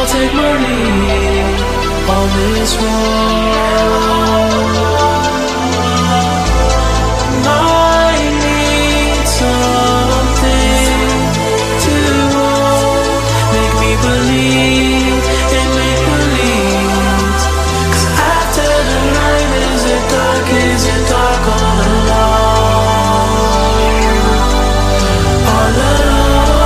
take my lead on this road. I need something to hold, make me believe in make-believe. 'Cause after the night, is it dark all alone? All alone.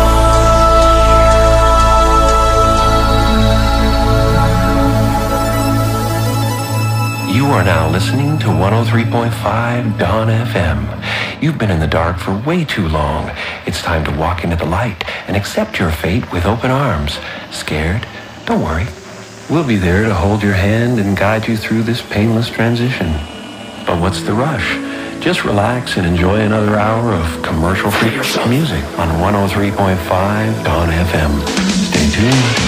You are now listening to 103.5 Dawn FM. You've been in the dark for way too long. It's time to walk into the light and accept your fate with open arms. Scared? Don't worry. We'll be there to hold your hand and guide you through this painless transition. But what's the rush? Just relax and enjoy another hour of commercial-free music on 103.5 Dawn FM. Stay tuned.